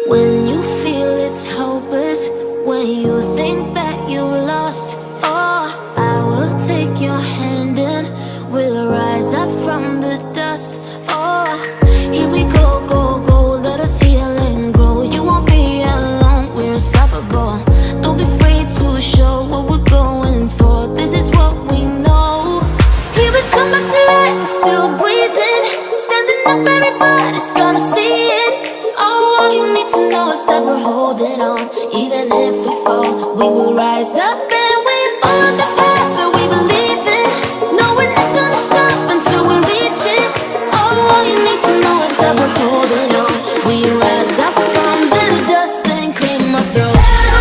When you feel it's hopeless, when you think that you lost, oh, I will take your hand and we'll rise up from the dust. Oh, here we go, go, go, let us heal and grow. You won't be alone, we're unstoppable. Don't be afraid to show what we're going for. This is what we know. Here we come back to life, we're still breathing. Standing up, everybody's gonna see it. Oh, all you need to know is that we're holding on. Even if we fall, we will rise up and we follow the path that we believe in. No, we're not gonna stop until we reach it. Oh, all you need to know is that we're holding on. We rise up from the dust and claim our throne.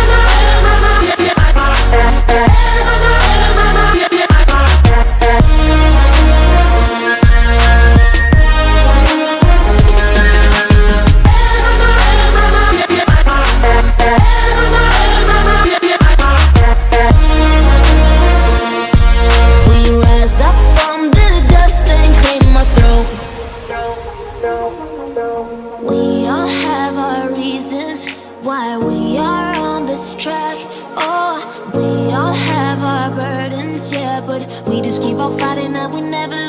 We all have our reasons why we are on this track. Oh, we all have our burdens, yeah, but we just keep on fighting and we never